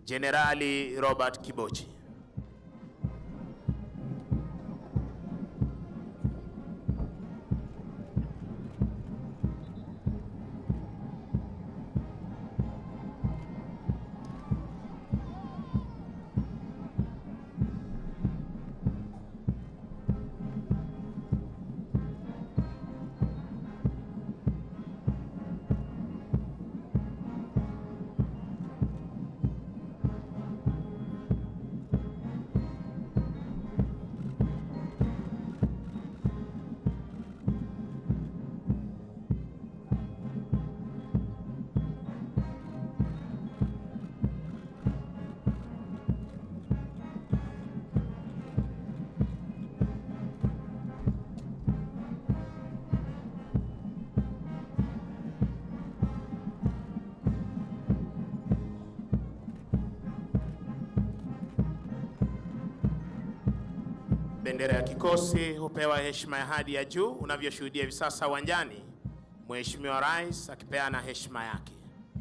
Jenerali Robert Kibochi. Bendera ya kikosi hupewa heshima ya hadi ya juu. Unavyoshuhudia hivi sasa uwanjani, Mheshimiwa Rais akipeana heshima yake.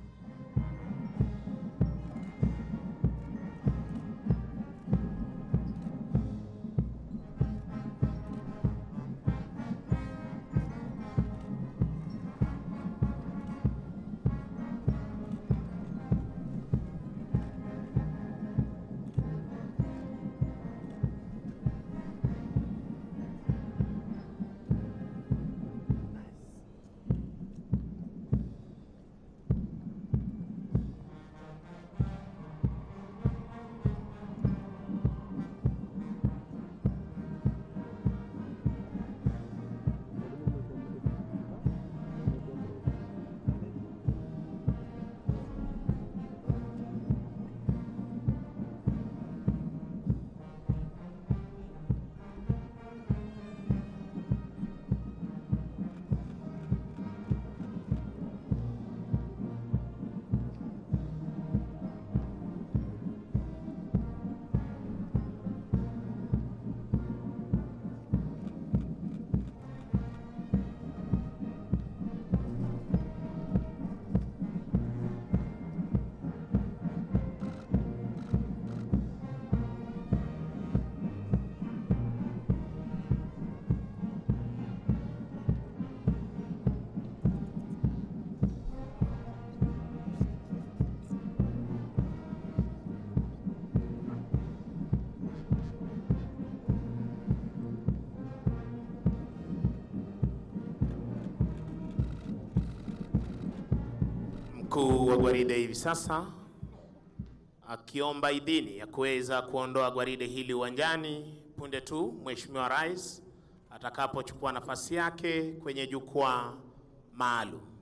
Mkuu wa gwaride hivi sasa akiomba idhini ya kuweza kuondoa gwaride hili uwanjani punde tu Mheshimiwa Rais atakapochukua nafasi yake kwenye jukwaa maalum.